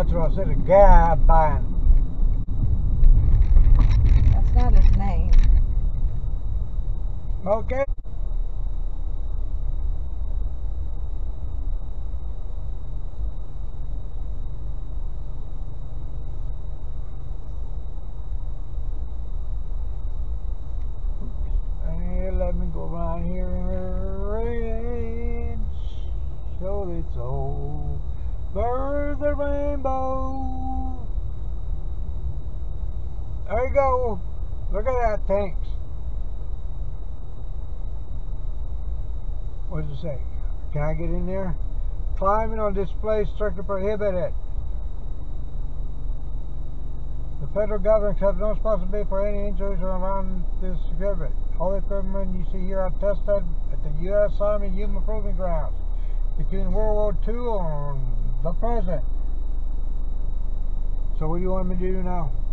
That's what I said, a guy buying. That's not his name. Okay. And let me go around here and show it's old. There's the rainbow. There you go. Look at that tanks. What does it say? Can I get in there? Climbing on display strictly prohibited. The federal government has no responsibility for any injuries around this exhibit. All the equipment you see here are tested at the U.S. Army Human Proving Grounds between World War II and the present. So what do you want me to do now?